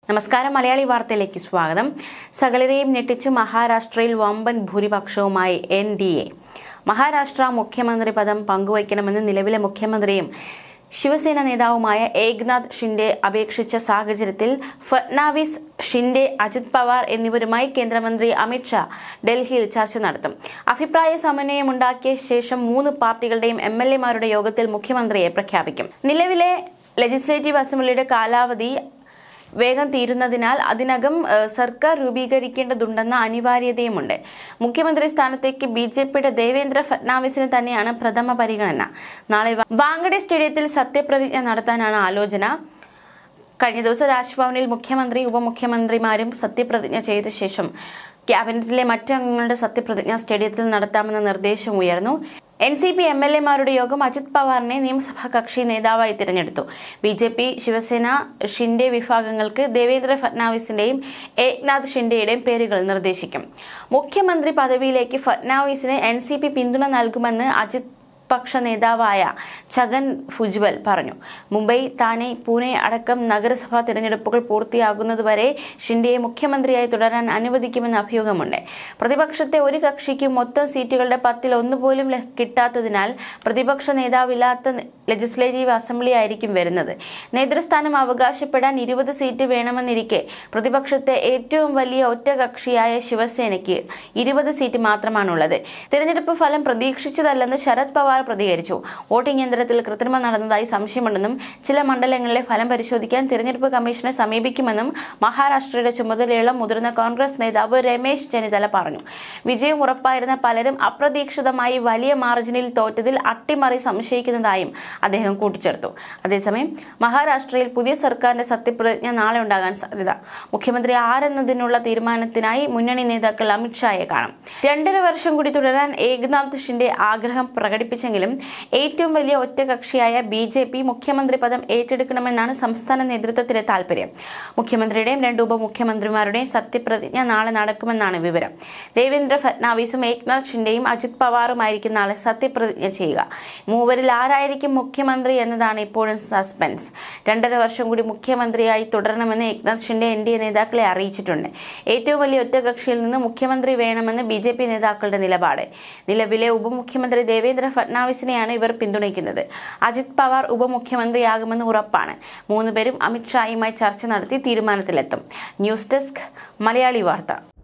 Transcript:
നമസ്കാരം. മലയാളി വാർത്തയിലേക്ക് സ്വാഗതം. സകലരെയും ഞെട്ടിച്ച് മഹാരാഷ്ട്രയിൽ വമ്പൻ ഭൂരിപക്ഷവുമായി NDA. മഹാരാഷ്ട്ര മുഖ്യമന്ത്രി പദം പങ്കുവയ്ക്കണമെന്ന് നിലവിലെ മുഖ്യമന്ത്രിയും ശിവസേന നേതാവുമായ ഏക്നാഥ് ഷിൻഡെ അപേക്ഷിച്ച സാഹചര്യത്തിൽ ഫട്നാവിസ്, ഷിൻഡെ, അജിത് പവാർ എന്നിവരുമായി കേന്ദ്രമന്ത്രി അമിത് ഷാ ഡൽഹിയിൽ ചർച്ച നടത്തും. അഭിപ്രായ സമന്വയമുണ്ടാക്കിയ ശേഷം 3 പാർട്ടികളുടെയും MLA-മാരുടെ യോഗത്തിൽ മുഖ്യമന്ത്രിയെ പ്രഖ്യാപിക്കും. നിലവിലെ ലെജിസ്ലേറ്റീവ് അസംബ്ലിയുടെ കാലാവധി വേഗം തീരുന്നതിനാൽ അതിനകം സർക്കാർ രൂപീകരിക്കേണ്ടതുണ്ടെന്ന അനിവാര്യതയുമുണ്ട്. മുഖ്യമന്ത്രി സ്ഥാനത്തേക്ക് BJPയുടെ ദേവേന്ദ്ര ഫട്നാവിസിന് തന്നെയാണ് പ്രഥമ പരിഗണന. നാളെ വാങ്കഡെ സ്റ്റേഡിയത്തിൽ സത്യപ്രതിജ്ഞ നടത്താനാണ് ആലോചന. കഴിഞ്ഞ ദിവസം രാജ്ഭവനിൽ മുഖ്യമന്ത്രി, ഉപമുഖ്യമന്ത്രിമാരും സത്യപ്രതിജ്ഞ ചെയ്ത ശേഷം ക്യാബിനറ്റിലെ മറ്റംഗങ്ങളുടെ സത്യപ്രതിജ്ഞ സ്റ്റേഡിയത്തിൽ നടത്താമെന്ന നിർദ്ദേശം ഉയർന്നു. NCP MLA-മാരുടെ യോഗം അജിത് പവാറിനെ നിയമസഭാ കക്ഷി നേതാവായി തിരഞ്ഞെടുത്തു. BJP, ശിവസേന, ഷിൻഡെ വിഭാഗങ്ങൾക്ക് ദേവേന്ദ്ര ഫട്നാവിസിന്റെയും ഏക്നാഥ് ഷിൻഡെയുടെയും പേരുകൾ നിർദ്ദേശിക്കും. മുഖ്യമന്ത്രി പദവിയിലേക്ക് ഫട്നാവിസിന് NCP പിന്തുണ നൽകുമെന്ന് അജിത് പക്ഷ നേതാവായ ഛഗൻ ഭുജ്ബൽ പറഞ്ഞു. മുംബൈ, താനെ, പൂനെ അടക്കം നഗരസഭാ തിരഞ്ഞെടുപ്പുകൾ പൂർത്തിയാകുന്നതുവരെ ഷിൻഡെയെ മുഖ്യമന്ത്രിയായി തുടരാൻ അനുവദിക്കുമെന്ന് അഭ്യൂഹമുണ്ട്. പ്രതിപക്ഷത്തെ ഒരു കക്ഷിക്ക് മൊത്തം സീറ്റുകളുടെ 10-1 പോലും കിട്ടാത്തതിനാൽ പ്രതിപക്ഷ നേതാവില്ലാത്ത ലെജിസ്ലേറ്റീവ് അസംബ്ലി ആയിരിക്കും വരുന്നത്. നേതൃസ്ഥാനം അവകാശപ്പെടാൻ 20 സീറ്റ് വേണമെന്നിരിക്കെ പ്രതിപക്ഷത്തെ ഏറ്റവും വലിയ ഒറ്റ കക്ഷിയായ ശിവസേനയ്ക്ക് 20 സീറ്റ് മാത്രമാണുള്ളത്. തിരഞ്ഞെടുപ്പ് ഫലം പ്രതീക്ഷിച്ചതല്ലെന്ന് ശരത് പവാർ പ്രതികരിച്ചു. വോട്ടിംഗ് യന്ത്രത്തിൽ കൃത്രിമം നടന്നതായി സംശയമുണ്ടെന്നും ചില മണ്ഡലങ്ങളിലെ ഫലം പരിശോധിക്കാൻ തിരഞ്ഞെടുപ്പ് കമ്മീഷനെ സമീപിക്കുമെന്നും മഹാരാഷ്ട്രയുടെ ചുമതലയുള്ള മുതിർന്ന കോൺഗ്രസ് നേതാവ് രമേശ് ചെന്നിത്തല പറഞ്ഞു. വിജയം ഉറപ്പായിരുന്ന പലരും അപ്രതീക്ഷിതമായി വലിയ മാർജിനിൽ തോറ്റതിൽ അട്ടിമറി സംശയിക്കുന്നതായും അദ്ദേഹം കൂട്ടിച്ചേർത്തു. അതേസമയം മഹാരാഷ്ട്രയിൽ പുതിയ സർക്കാരിന്റെ സത്യപ്രതിജ്ഞ നാളെ ഉണ്ടാകാൻ സാധ്യത. മുഖ്യമന്ത്രി ആരെന്നതിനുള്ള തീരുമാനത്തിനായി മുന്നണി നേതാക്കൾ അമിത് ഷായെ കാണും. 2.5 വർഷം കൂടി തുടരാൻ ഏക്നാഥ് ഷിൻഡെ ആഗ്രഹം പ്രകടിപ്പിച്ചെങ്കിലും ഏറ്റവും വലിയ ഒറ്റകക്ഷിയായ BJP മുഖ്യമന്ത്രി പദം ഏറ്റെടുക്കണമെന്നാണ് സംസ്ഥാന നേതൃത്വത്തിന്റെ താൽപര്യം. മുഖ്യമന്ത്രിയുടെയും 2 ഉപമുഖ്യമന്ത്രിമാരുടെയും സത്യപ്രതിജ്ഞ നാളെ നടക്കുമെന്നാണ് വിവരം. ദേവേന്ദ്ര ഫട്നാവിസും ഏക്നാഥ് ഷിൻഡെയും അജിത് പവാറുമായിരിക്കും നാളെ സത്യപ്രതിജ്ഞ ചെയ്യുക. മൂവരിൽ ആരായിരിക്കും മുഖ്യമന്ത്രി എന്നതാണ് ഇപ്പോഴും സസ്പെൻസ്. 2.5 വർഷം കൂടി മുഖ്യമന്ത്രിയായി തുടരണമെന്ന് ഏക്നാഥ് ഷിൻഡെ NDA നേതാക്കളെ അറിയിച്ചിട്ടുണ്ട്. ഏറ്റവും വലിയ ഒറ്റകക്ഷിയിൽ നിന്ന് മുഖ്യമന്ത്രി വേണമെന്ന് BJP നേതാക്കളുടെ നിലപാട്. നിലവിലെ ഉപമുഖ്യമന്ത്രി ദേവേന്ദ്ര ഫട്നാവിസിനെയാണ് ഇവർ പിന്തുണയ്ക്കുന്നത്. അജിത് പവാർ ഉപമുഖ്യമന്ത്രിയാകുമെന്ന് ഉറപ്പാണ്. 3 പേരും അമിത് ഷായുമായി ചർച്ച നടത്തി തീരുമാനത്തിലെത്തും. ന്യൂസ് ഡെസ്ക്, മലയാളി വാർത്ത.